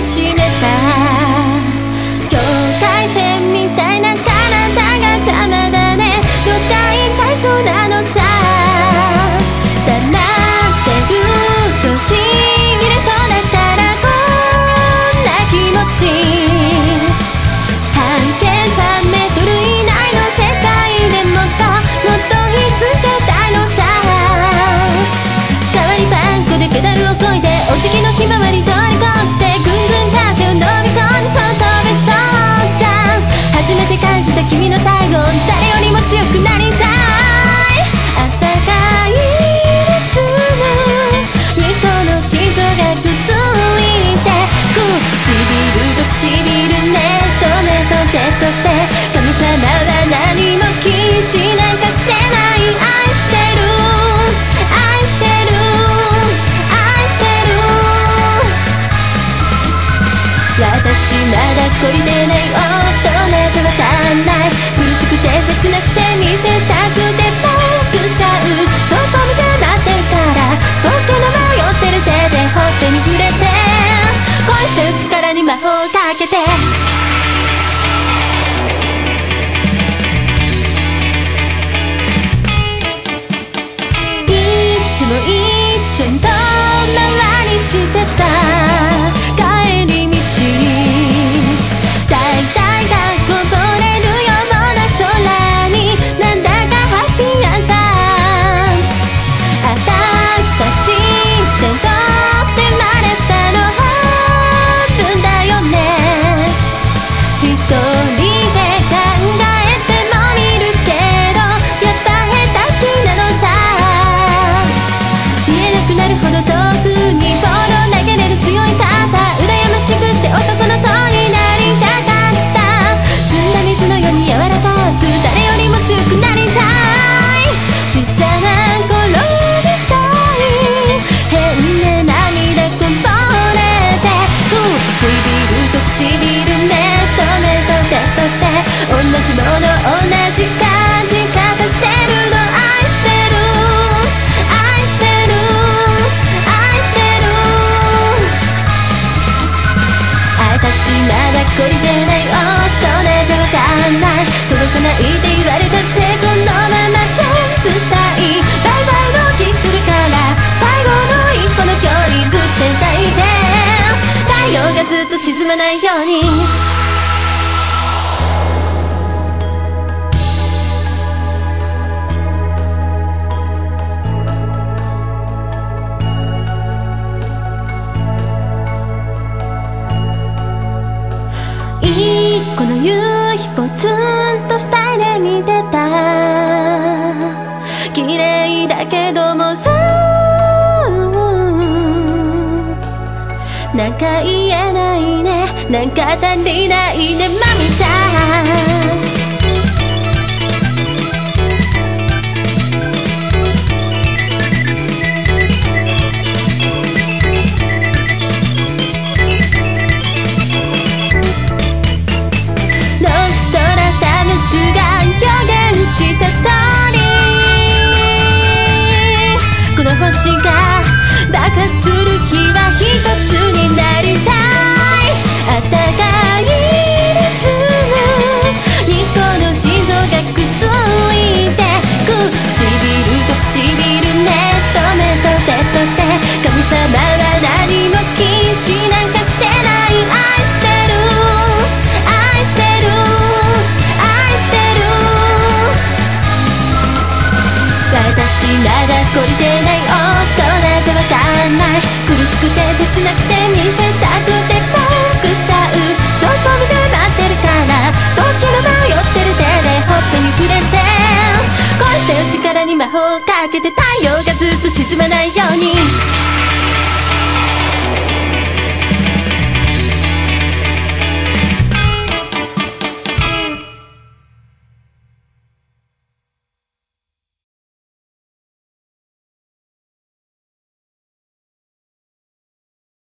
しめた境界線みたいな体が邪魔だね。どっか行っちゃいそうなのさ。黙ってるとちぎれそうだからこんな気持ち。半径3メートル以内の世界でもっとひっつけたいのさ。代わりパン粉でペダルをこいでお辞儀のひまわり通り越してぐんぐん風を飲み込んでそう飛べそうじゃん。初めて感じた君の体温、誰よりも強くなりたい。あったかい熱にこの心臓がくっついてく。唇と唇ねと目と手と手、神様は何も禁止なんかしてない。愛してる愛してる愛してる。私まだ懲りてない大人じゃわかんない。苦しくて切なくて見せたくてバックしちゃう。そこ見て待ってるから僕の迷ってる手でほっぺに触れて恋して力に魔法かけて。いつも一緒に遠回りしてた帰り道、大体がこぼれるような空になんだかハッピーアンサー。私たちってどうして生まれたの半分だよね。一人で考えてもみるけどやっぱ下手くなのさ。見えなくなるほど遠くにボールを投げれる強い肩、羨ましくて男の塔になりたかった。澄んだ水のように柔らかく誰よりも強くなりたい。ちっちゃな頃みたい変な涙こぼれてく。唇と唇ねと目と手と手、同じもの同じ感じ方してるの。愛してる愛してる愛してる。私まだ懲りてない大人じゃわかんない。届かないって言われたってこのままジャンプしたい。バイバイのキスするから最後の一歩の距離ぶってたいで太陽がずっと沈まないように。この夕日ぽつんと二人で見てた。綺麗だけどもさなんか言えないね、なんか足りないねマミちゃん。が予言した通りこの星が爆発する日は一つになりたい。あったかい熱にこの心臓がくっついてく。唇と唇ねと目と手と手、神様は何も禁止なんかしてない。愛してる愛してる私まだ懲りてない大人じゃわかんない。苦しくて切なくて見せたくてバックしちゃう。そこ見て待ってるから僕の迷ってる手でほっぺに触れて恋してる力に魔法をかけて太陽がずっと沈まないように。